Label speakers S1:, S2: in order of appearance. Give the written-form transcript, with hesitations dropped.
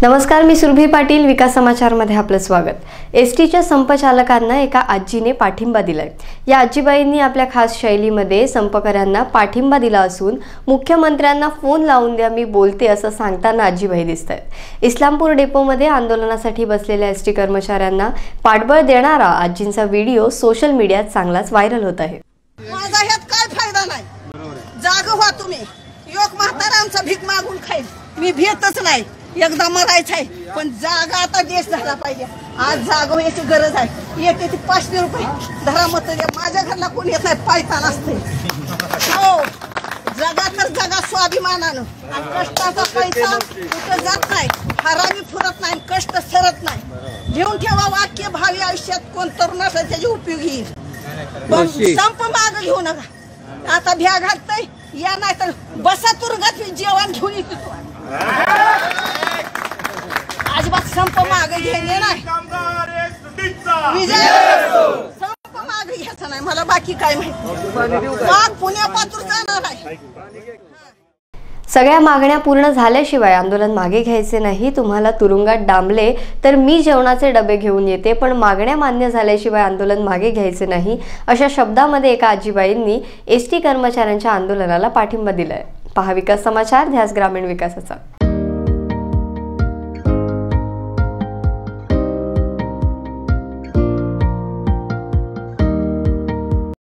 S1: नमस्कार, मी सुरभी पाटील. विकास समाचार मध्ये आपलं स्वागत. एसटीच्या संपचालकांना एका आजीने पाठिंबा दिलाय. या आजीबाईंनी आपल्या खास शैलीमध्ये संपकऱ्यांना पाठिंबा दिला असून मुख्यमंत्र्यांना फोन लावून द्या, मी बोलते असं सांगताना आजीबाई दिसतायत. इस्लामपूर डेपोमध्ये आंदोलनासाठी बसलेल्या एसटी कर्मचाऱ्यांना पाठबळ देणारा आजींचा व्हिडिओ सोशल मीडियात चांगलाच व्हायरल होत आहे.
S2: माझा ह्यात काय फायदा नाही. जाग व्हा तुम्ही. योग म्हातारा आमचा भीक मागून खाईल. मी भेटच नाही. एकदा मरायचं आहे, पण जागा आता देश झाला पाहिजे. आज जागा याची गरज आहे. येते ती 500 रुपये धरा मत द्या. माझ्या घरला कोणी येत नाही, पायतान असते. हो, जगा तर जगा स्वाभिमानानं. कष्टाचा पैसा कुठं जात नाही, हरामी फुरत नाही, कष्ट सरत नाही. घेऊन ठेवा वाक्य, भावी आयुष्यात कोण तरुण असेल त्याची उपयोगी येईल. पण संप माग घेऊ नका. आता भ्या घालतय या, नाही तर बसा तुरुंगात जेवण घेऊन येतो. अजिबात संप मागे घेणे नाही. संप मागे घ्यायचा नाही. मला बाकी काय माहिती. वाघ पुण्यापासून जाणार आहे.
S1: सगळ्या मागण्या पूर्ण झाल्याशिवाय आंदोलन मागे घ्यायचे नाही. तुम्हाला तुरुंगात डांबले तर मी जेवणाचे डबे घेऊन येते, पण मागण्या मान्य झाल्याशिवाय आंदोलन मागे घ्यायचे नाही, अशा शब्दामध्ये एका आजीबाईंनी एसटी कर्मचाऱ्यांच्या आंदोलनाला पाठिंबा दिलाय. पहा विकास समाचार, ध्यास ग्रामीण विकासाचा.